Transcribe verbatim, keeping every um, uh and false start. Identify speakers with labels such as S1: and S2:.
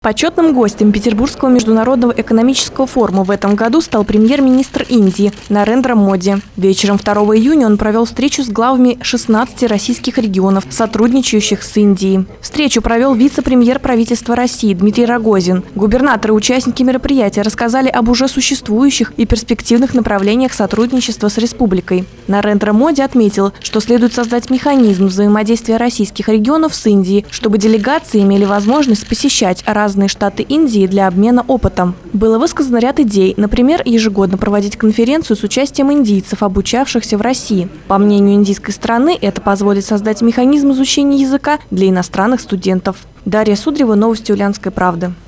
S1: Почетным гостем Петербургского международного экономического форума в этом году стал премьер-министр Индии Нарендра Моди. Вечером второго июня он провел встречу с главами шестнадцати российских регионов, сотрудничающих с Индией. Встречу провел вице-премьер правительства России Дмитрий Рогозин. Губернаторы и участники мероприятия рассказали об уже существующих и перспективных направлениях сотрудничества с республикой. Нарендра Моди отметил, что следует создать механизм взаимодействия российских регионов с Индией, чтобы делегации имели возможность посещать разные разные штаты Индии для обмена опытом. Было высказано ряд идей, например, ежегодно проводить конференцию с участием индийцев, обучавшихся в России. По мнению индийской стороны, это позволит создать механизм изучения языка для иностранных студентов. Дарья Судрева, новости Ульяновской правды.